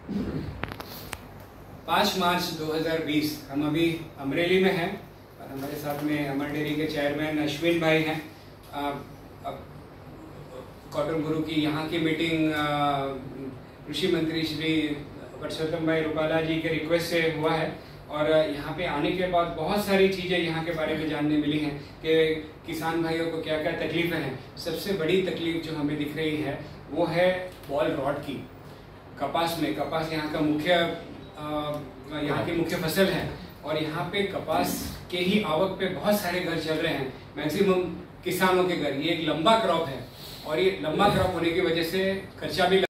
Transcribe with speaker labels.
Speaker 1: 5 मार्च 2020 हम अभी अमरेली में हैं और हमारे साथ में अमर डेयरी के चेयरमैन अश्विन भाई हैं। कॉटन गुरु की यहाँ की मीटिंग कृषि मंत्री श्री परसोत्तम भाई रूपाला जी के रिक्वेस्ट से हुआ है और यहाँ पे आने के बाद बहुत सारी चीज़ें यहाँ के बारे में जानने मिली हैं कि किसान भाइयों को क्या क्या तकलीफ़ें हैं। सबसे बड़ी तकलीफ जो हमें दिख रही है वो है बॉल रॉट की। कपास में, कपास यहाँ का यहाँ की मुख्य फसल है और यहाँ पे कपास के ही आवक पे बहुत सारे घर चल रहे हैं, मैक्सिमम किसानों के घर। ये एक लंबा क्रॉप है और ये लंबा क्रॉप होने की वजह से खर्चा भी